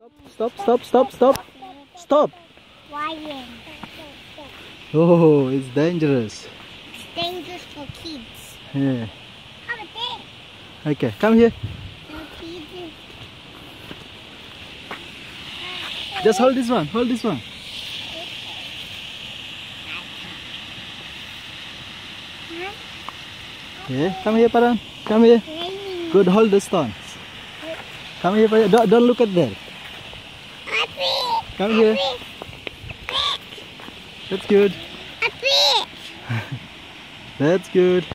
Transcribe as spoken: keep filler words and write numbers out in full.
Stop, stop, stop, stop, stop. Lion. Oh, it's dangerous. It's dangerous for kids. Yeah. How about that? Okay, come here. No kids. Just hold this one, hold this one. Yeah, come here, Paran. Come here. Good, hold the stones. Come here, Paran. Don't, don't look at that. Come here. That's good. That's good.